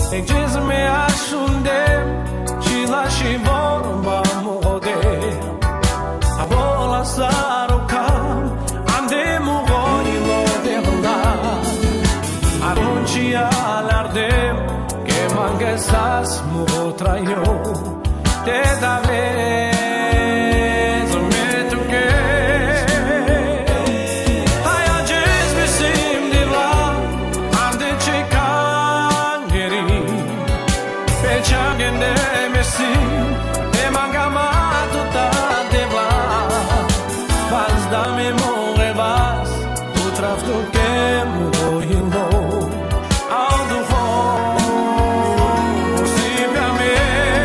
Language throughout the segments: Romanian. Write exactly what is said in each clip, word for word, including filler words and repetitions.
Ek diz me ashundem Shila shivorba muode A bola sarukam Ande mugoi lo devla Arunci alardem Que mangesas muotraio Te dave Dame more vas, tu trafto que muoio ao do fogo, sempre a me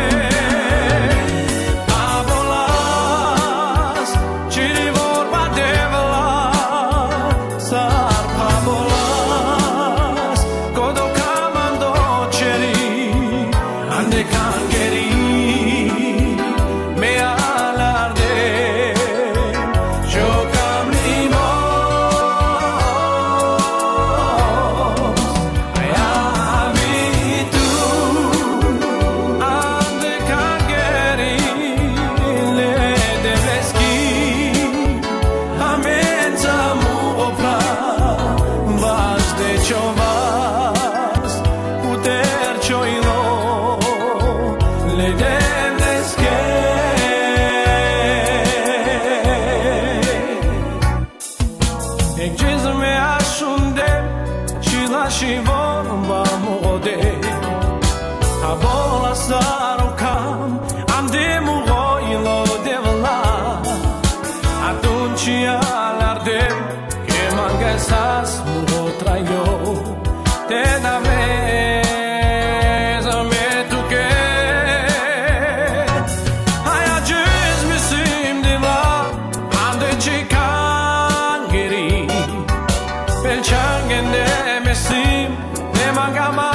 a bolas, ci rivolva devla, sarpa bolas, kodo kamando cheri, ande kangeri, me alarde. Chovas, puter choilo, le deves que Ek diz me ashundem, shila shivon bamode A bola sarukam, ande mugoilo devla Adunci alardem, que mangesas mugotraio Te da vez me tu que Ai a diz me sim de lá Ande chikangeri Pel changende me sim De mangama